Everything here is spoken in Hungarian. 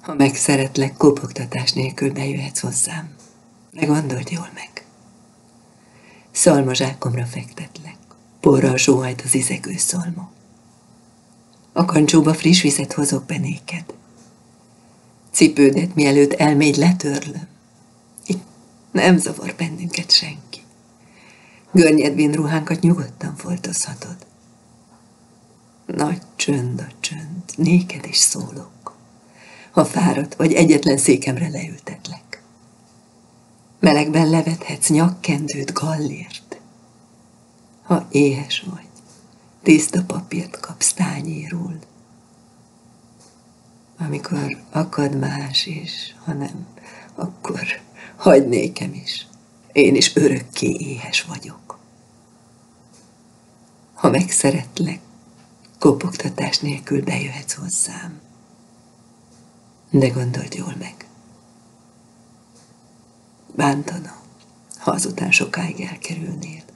Ha megszeretlek, kopogtatás nélkül bejöhetsz hozzám. De gondold jól meg. Szalmazsákomra fektetlek, porral sóhajt az izegő szalma. A kancsóba friss vizet hozok be néked. Cipődet mielőtt elmégy letörlöm. Itt nem zavar bennünket senki. Görnyedvén ruhánkat nyugodtan foltozhatod. Nagy csönd a csönd, néked is szólok. Ha fáradt vagy, egyetlen székemre leültetlek. Melegben levethetsz nyakkendőt gallért. Ha éhes vagy, tiszta papírt kapsz tányérul. Amikor akad más is, ha nem, akkor hagyd nékem is. Én is örökké éhes vagyok. Ha megszeretlek, kopogtatás nélkül bejöhetsz hozzám. De gondold jól meg. Bántana, ha azután sokáig elkerülnél.